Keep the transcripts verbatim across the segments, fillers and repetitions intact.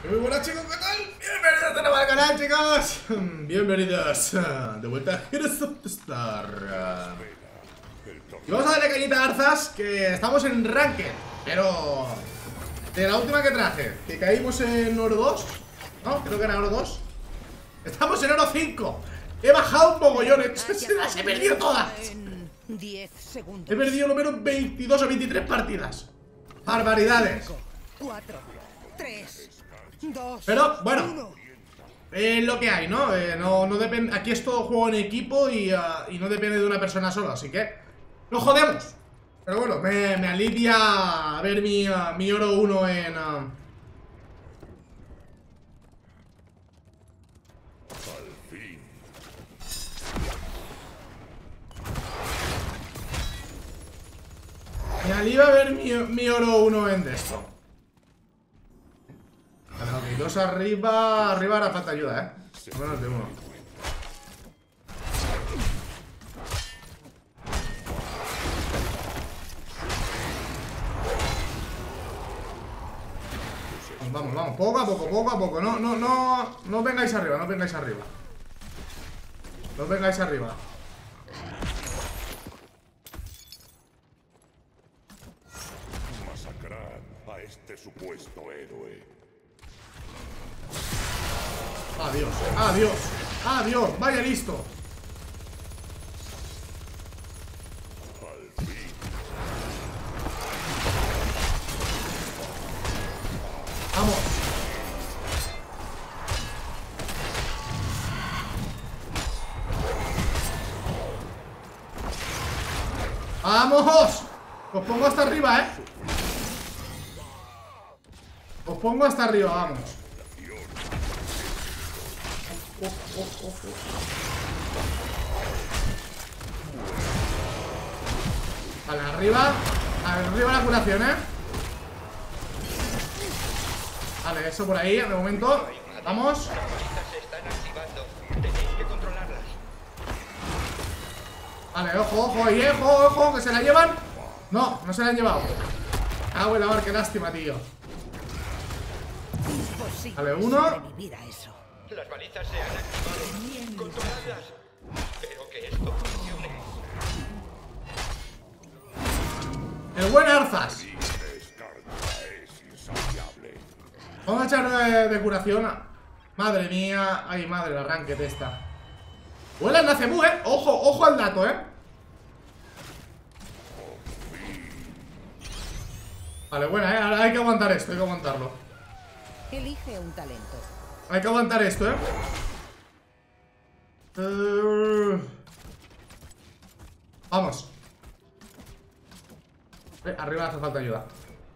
Muy buenas chicos, ¿qué tal? Bienvenidos de nuevo al canal, chicos. Bienvenidos de vuelta a Heroes of the Star. Y vamos a darle cañita a Arzas, que estamos en Ranked. Pero de la última que traje, que caímos en oro dos, ¿no? Creo que era oro dos. Estamos en oro cinco. He bajado un mogollón, se las he perdido todas. He perdido lo menos veintidós o veintitrés partidas. Barbaridades. cuatro, tres, dos, Pero, bueno, es lo que hay, ¿no? Eh, no, no depende. Aquí es todo juego en equipo y, uh, y no depende de una persona sola, así que ¡lo jodemos! Pero bueno, me, me alivia ver mi, uh, mi oro uno en... Uh... Me alivia ver mi, mi oro uno en esto. Vale, ok, dos arriba. Arriba hará falta ayuda, eh. Al menos de uno. Vamos, vamos, poco a poco, poco a poco. No, no, no. No vengáis arriba, no vengáis arriba. No vengáis arriba. Masacrar a este supuesto héroe. Adiós, adiós, adiós, vaya listo. Al fin. Vamos. ¡Vamos! Os pongo hasta arriba, eh. Os pongo hasta arriba, vamos. Oh, oh, oh, oh. Vale, arriba. Arriba la curación, eh. Vale, eso por ahí, de momento. Vamos. Las balizas se están activando. Tenéis que controlarlas. Vale, ojo, ojo, y ojo, ojo, que se la llevan. No, no se la han llevado. Ah, bueno, a ver, qué lástima, tío. Vale, uno. Las balizas se han activado. Controladlas. Espero que esto funcione. El buen Arzas. Descarga es insaciable. Vamos a echar de, de curación. Madre mía. Ay, madre, el arranque de esta. Vuela el Nacemú, eh. Ojo, ojo al dato, eh. Vale, buena, eh. Ahora hay que aguantar esto, hay que aguantarlo. Elige un talento. Hay que aguantar esto, eh. Uh... Vamos. Eh, arriba hace falta ayuda.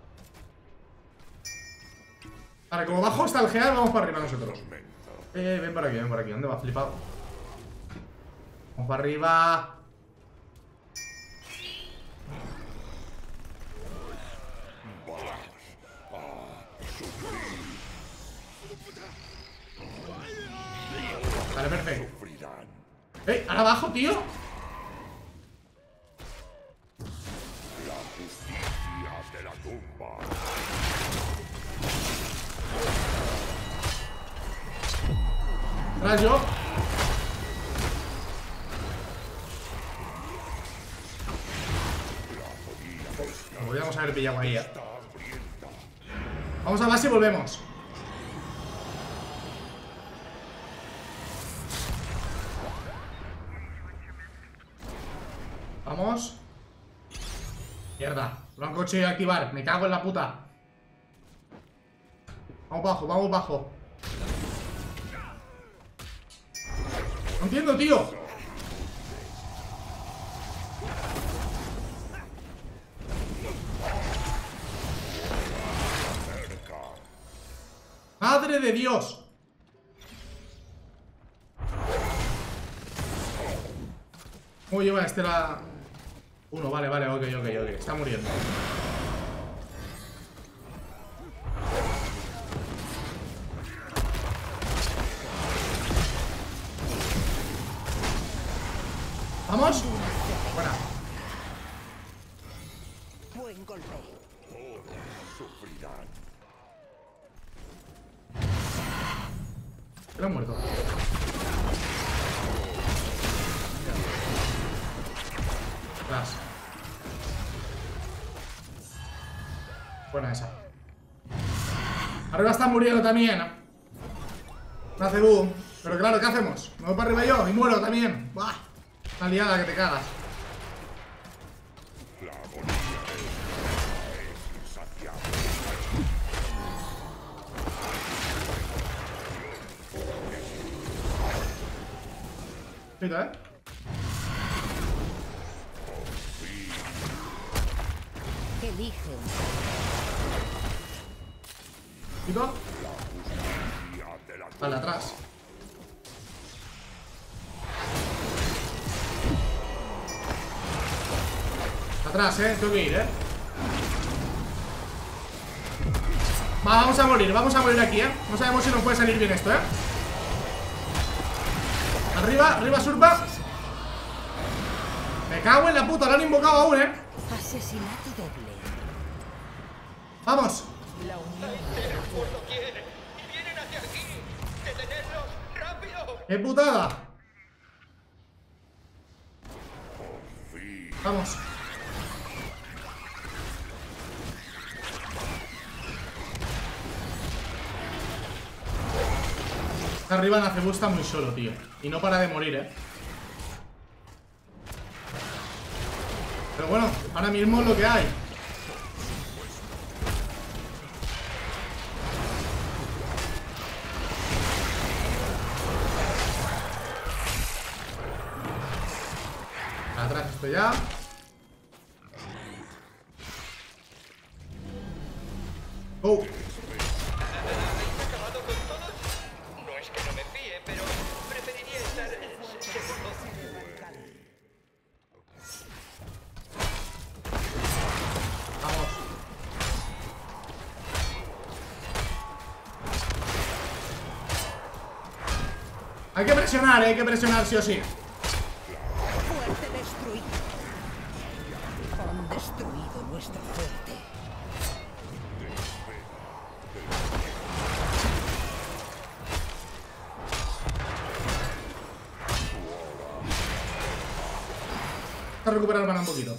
Vale, como bajo está el Gear, vamos para arriba nosotros. Eh, ven por aquí, ven por aquí. ¿Dónde va? Flipado. Vamos para arriba. Vale, perfecto. ¡Eh! ¿Ahora abajo, tío? La justicia de la tumba. Rayo. Lo podríamos haber pillado ahí, eh. Vamos a base y volvemos. Vamos. Mierda, lo han conseguido activar. Me cago en la puta. Vamos bajo, vamos bajo. No entiendo, tío. ¡Madre de Dios! ¿Cómo lleva este la...? Uno, vale, vale, ok, ok, ok. Está muriendo. ¿Vamos? Buena. Buen golpe. Sufrirán. Era un muerto. Atrás. Buena esa. Arriba están muriendo también. Una cebú. Pero claro, ¿qué hacemos? Me voy para arriba yo y muero también. ¡Buah! Una liada que te cagas. La agonía es insaciable. Cuidado, ¿eh? Elige un Cuidado. Día de la Vale, atrás. Atrás, eh. Tengo que ir, eh. Va, vamos a morir. Vamos a morir aquí, eh. No sabemos si nos puede salir bien esto, eh. Arriba, arriba, surpa. Me cago en la puta. Lo han invocado aún, eh. asesinato doble. Vamos. Entero por doquier. ¡Vienen hacia aquí! ¡Detenerlos! ¡Rápido! ¡Qué putada! Vamos. Arriba Nacebu está muy solo, tío. Y no para de morir, eh. Pero bueno, ahora mismo es lo que hay. Atrás esto ya. Oh. ¿Habéis acabado con todos? No es que no me fíe, pero preferiría estar eh, seguro. Vamos. Hay que presionar, eh, hay que presionar sí o sí. Fuerte destruido. Han destruido nuestro fuerte. A recuperar mana un poquito.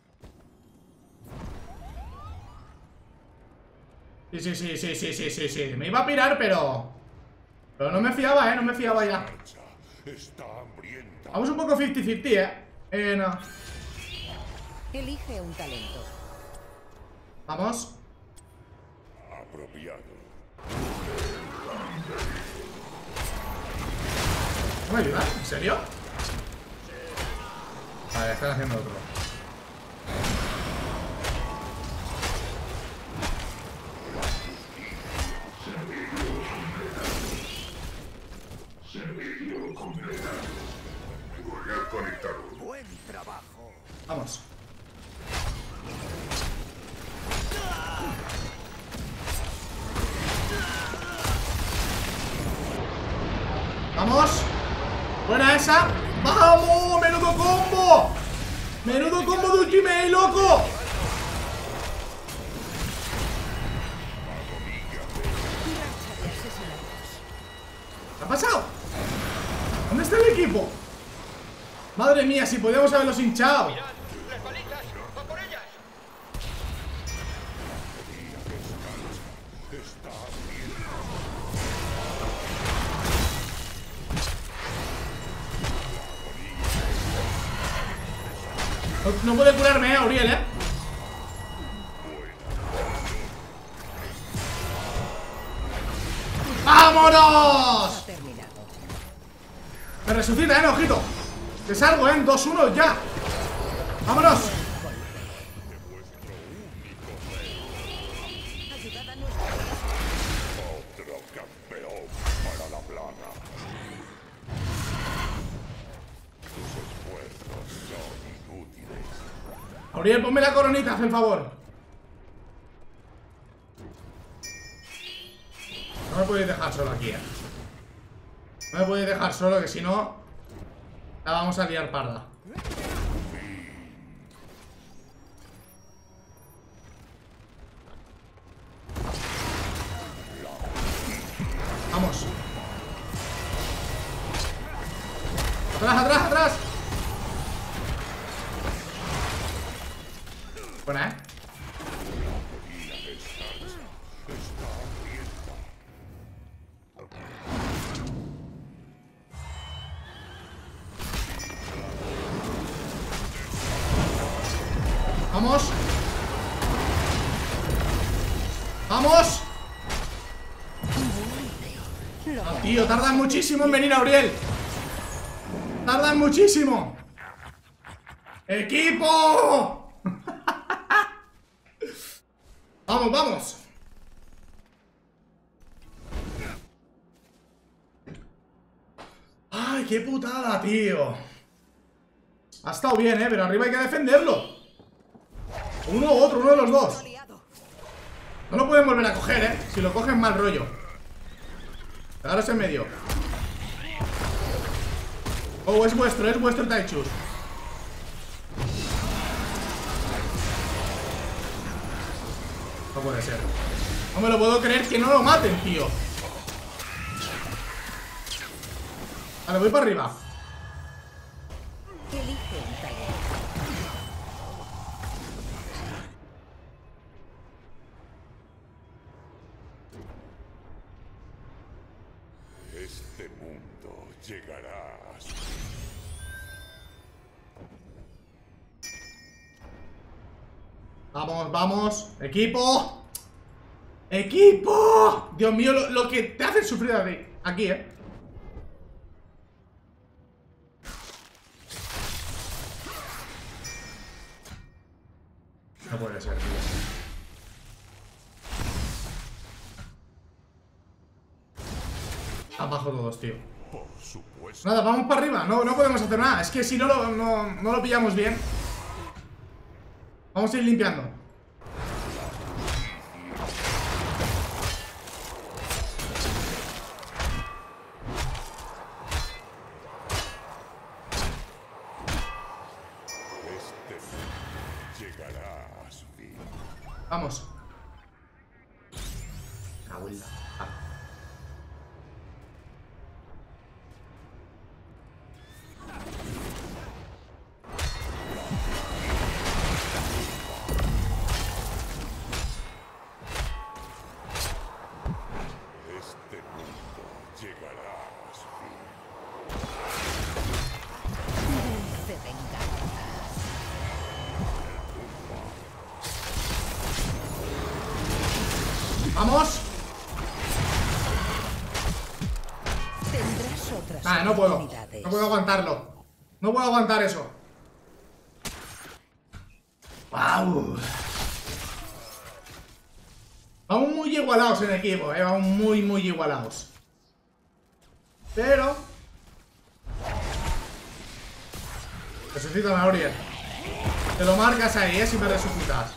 Sí, sí, sí, sí, sí, sí, sí, sí. Me iba a pirar, pero... Pero no me fiaba, eh, no me fiaba ya. Está hambrienta. Vamos un poco cincuenta cincuenta, eh. Eh, no. Elige un talento. Vamos. Apropiado. ¿No me ayudan? ¿En serio? Vale, están haciendo otro. Buen trabajo. Vamos. Vamos. Buena esa. ¡Vamos! ¡Menudo combo! ¡Menudo combo de ultimate, loco! Racha de asesinatos. ¿Qué ha pasado? ¿Dónde está el equipo? Madre mía, si podíamos haberlos hinchado. ¡Mirad! ¡Las balizas! ¡A por ellas! Está hambrienta. No, no puede curarme, eh, Auriel, eh. ¡Vámonos! Ha terminado. Me resucita, eh, ojito. Que salgo, eh, dos uno ya. ¡Vámonos! Ayudad a nuestro. Otro campeón para la plaga. Tus esfuerzos son inútiles. Auriel, ponme la coronita, haz el favor. No me podéis dejar solo aquí, eh. No me podéis dejar solo, que si no la vamos a liar parda. Vamos. Atrás, atrás, atrás. Buena, eh. Vamos. Vamos. No, tío, tardan muchísimo en venir, Auriel. Tardan muchísimo. ¡Equipo! Vamos, vamos. Ay, qué putada, tío. Ha estado bien, eh, pero arriba hay que defenderlo. Uno u otro, uno de los dos. No lo pueden volver a coger, eh. Si lo cogen, mal rollo. Pegaros en medio. Oh, es vuestro, es vuestro Taichus. No puede ser. No me lo puedo creer que no lo maten, tío. Vale, voy para arriba. Elige un talento. Este mundo llegará a su Vamos, vamos. Equipo. Equipo. Dios mío, lo, lo que te hacen sufrir aquí, aquí, eh. No puede ser, tío. Abajo todos, tío. Por supuesto. Nada, vamos para arriba. No, no podemos hacer nada. Es que si no lo, no, no lo pillamos bien. Vamos a ir limpiando. Este mundo llegará a su fin. Vamos. Cago en la- ah. Este mundo llegará a su fin. Dulce venganza. Vamos. Tendrás otras Ah, no puedo. oportunidades. No puedo aguantarlo. No puedo aguantar eso. Wow. Vamos muy igualados en equipo, eh. Vamos muy, muy igualados. Pero resucitan a Auriel. Te lo marcas ahí, eh, si me resucitas.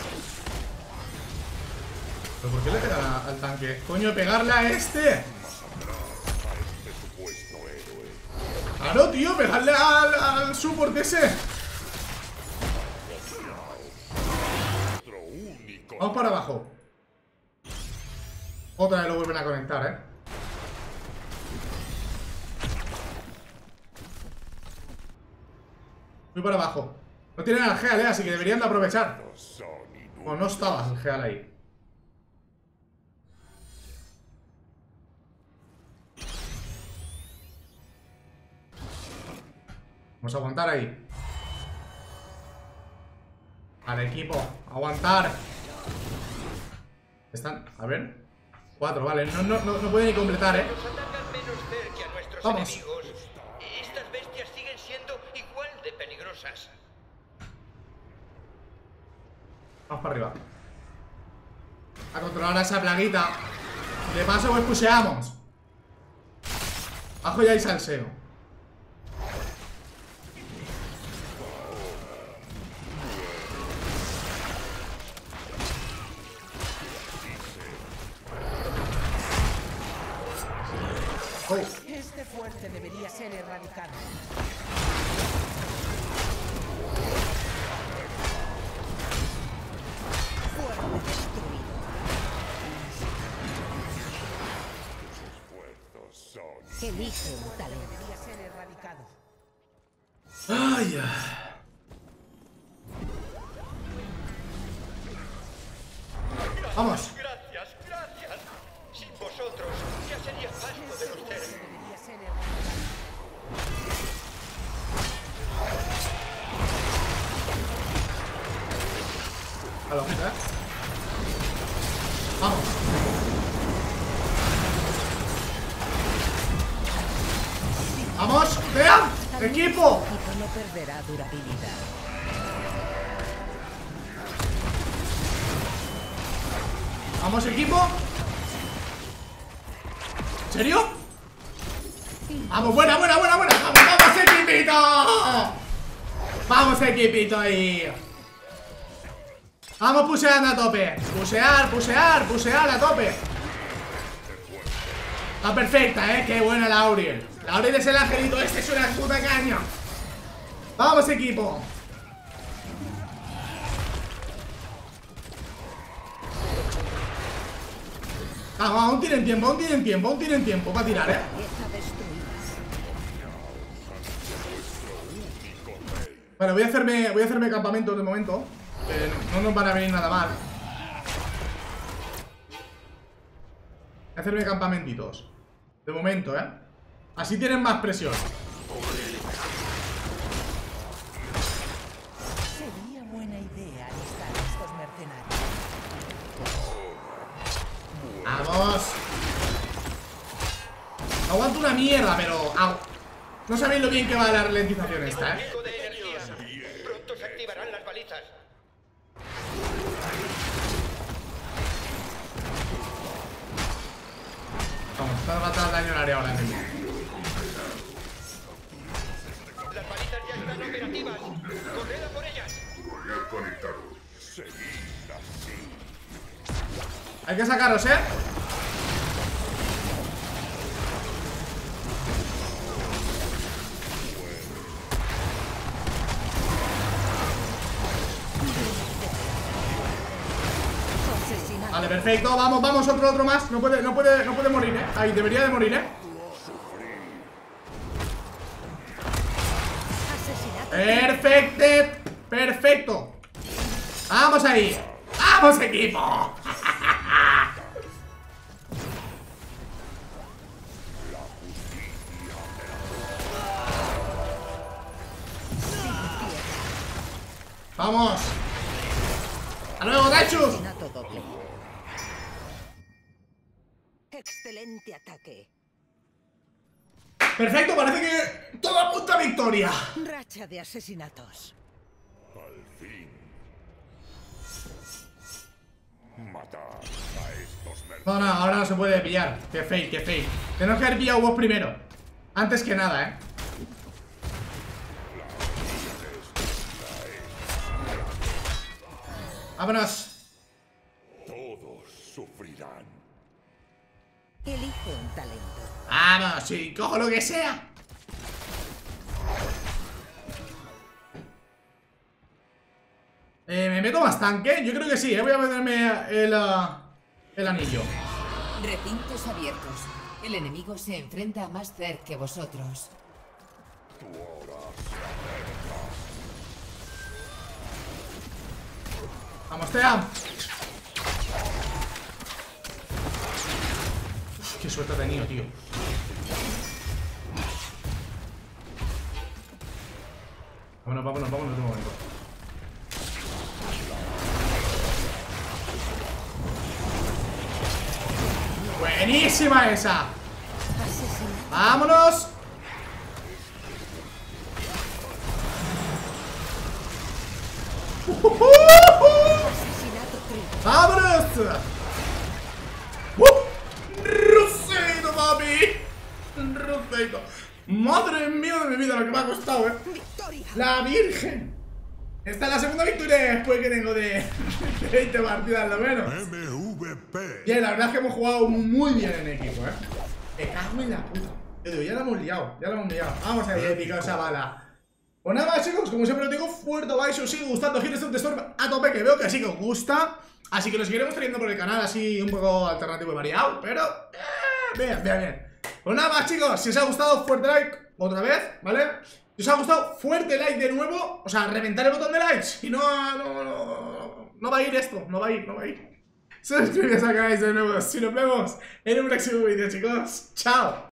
¿Pero por qué le pegan a- al tanque? Coño, pegarle a este. Este supuesto héroe. Claro, tío, pegarle al, al support ese. Nuestro único. Vamos para abajo. Otra vez lo vuelven a conectar, eh. Voy para abajo. No tienen al Geal, eh, así que deberían de aprovechar. Son inútiles. O no estaba el Geal ahí. Vamos a aguantar ahí. Al equipo, aguantar. Están, a ver. Cuatro, vale, no, no, no, no pueden ni completar, eh. Nos atacan menos cerca a nuestros Vamos. enemigos. Estas bestias siguen siendo igual de peligrosas. Vamos para arriba. A controlar a esa plaguita. De paso, pues pusheamos. Abajo ya hay salseo. Oh, Este fuerte debería ser erradicado. Fuerte destruido. Esfuerzos son. Elige un talento. Debería ser erradicado. Ay, ay. Vamos. Gracias, gracias. Sin vosotros ya sería pasto de los cerdos. Debería ser erradicado. A lo meta, ¿eh? Vamos. Vamos, vean. Equipo. Equipo no perderá durabilidad. Vamos, equipo. ¿En serio? Vamos, buena, buena, buena, buena. Vamos, vamos, equipito. Vamos, equipito ahí. Vamos puseando a tope. Pusear, pusear, pusear a tope. Está perfecta, eh. Qué buena la Auriel. La Auriel es el angelito. Este es una puta caña. Vamos, equipo. Vamos, aún tienen tiempo, aún tienen tiempo, aún tienen tiempo para tirar, eh. Pieza destruida. Bueno, voy a hacerme, voy a hacerme campamentos de momento. Eh, no nos van a venir nada mal. Voy a hacerme campamentitos de momento, eh. Así tienen más presión. Sería buena idea alistar a estos mercenarios. Vamos. Aguanto una mierda, pero au. No sabéis lo bien que va la ralentización esta, eh. Pico de energía. Pronto se activarán las balizas. Vamos, está matando daño al área ahora mismo. Las balizas ya están operativas. Corred a por ellas. Courier conectado. Seguid así. Hay que sacaros, eh. Asesinato. Vale, perfecto, vamos, vamos, otro, otro más. No puede, no puede, no puede morir, eh. Ahí, debería de morir, eh. Asesinato. Perfecto, perfecto. Vamos ahí. Vamos, equipo. Vamos. Hasta luego, Gachus. Asesinato doble. Excelente ataque. Perfecto, parece que todo apunta a victoria. Racha de asesinatos. Al fin. Matar a estos mercenarios. No, no, ahora no se puede pillar. Qué fake, qué fake. Tenemos que haber pillado vos primero. Antes que nada, eh. Vámonos. Todos sufrirán. Elige un talento. Vamos, y cojo lo que sea. Eh, ¿Me meto más tanque? Yo creo que sí, eh. Voy a meterme el, uh, el anillo. Recintos abiertos. El enemigo se enfrenta a más Zerg que vosotros. Tu hora se acerca. Vamos, Tea. Uf, qué suerte he tenido, tío. Vámonos, vámonos, vámonos de momento. Buenísima esa. Asesinato. Vámonos. Asesinato triple. ¡Vámonos! ¡Uh! ¡Rosito, papi! ¡Rosito! ¡Madre mía de mi vida lo que me ha costado, eh! Victoria. ¡La Virgen! Esta es la segunda victoria después que tengo de veinte partidas, lo menos. M V P. Bien, la verdad es que hemos jugado muy bien en equipo, eh. Me cago en la puta. Yo digo, ya la hemos liado, ya la hemos liado. Vamos a ir, épica esa bala. Pues nada más, chicos, como siempre os digo, fuerte like si os sigue gustando Heroes of the Storm a tope, que veo que sí que os gusta. Así que lo seguiremos trayendo por el canal, así un poco alternativo y variado, pero eh, bien, bien, bien. Pues nada más, chicos, si os ha gustado, fuerte like, otra vez, ¿vale? Si os ha gustado, fuerte like de nuevo. O sea, reventar el botón de likes. Y no, no, no, no va a ir esto. No va a ir, no va a ir. Suscribíos al canal de nuevo. Si nos vemos en un próximo vídeo, chicos. Chao.